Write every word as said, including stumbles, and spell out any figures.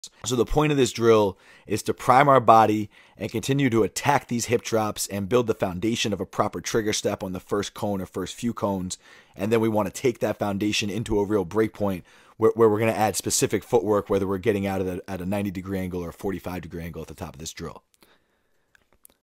So the point of this drill is to prime our body and continue to attack these hip drops and build the foundation of a proper trigger step on the first cone or first few cones. And then we want to take that foundation into a real break point where, where we're going to add specific footwork, whether we're getting out of the, at a ninety degree angle or a forty-five degree angle at the top of this drill.